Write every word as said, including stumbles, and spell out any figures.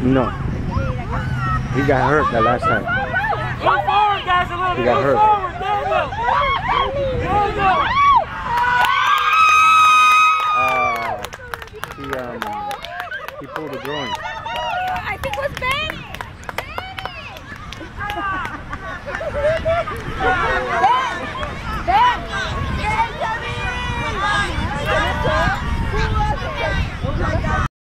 No. He got hurt the last time. Go forward, guys, a little bit. He got Go hurt. forward. There you go. There you go. Uh, he, um, he pulled a groin. I think it was Benni.